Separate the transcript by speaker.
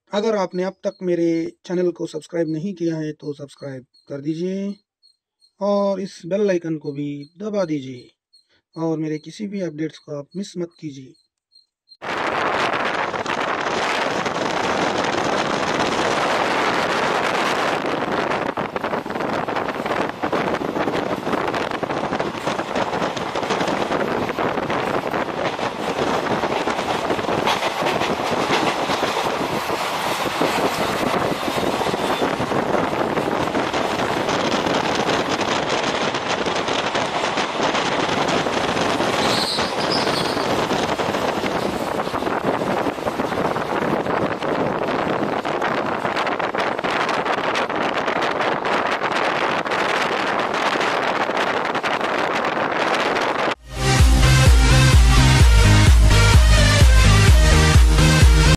Speaker 1: अगर आपने अब तक मेरे चैनल को सब्सक्राइब नहीं किया है तो सब्सक्राइब कर दीजिए और इस बेल आइकन को भी दबा दीजिए और मेरे किसी भी अपडेट्स को आप मिस मत कीजिए।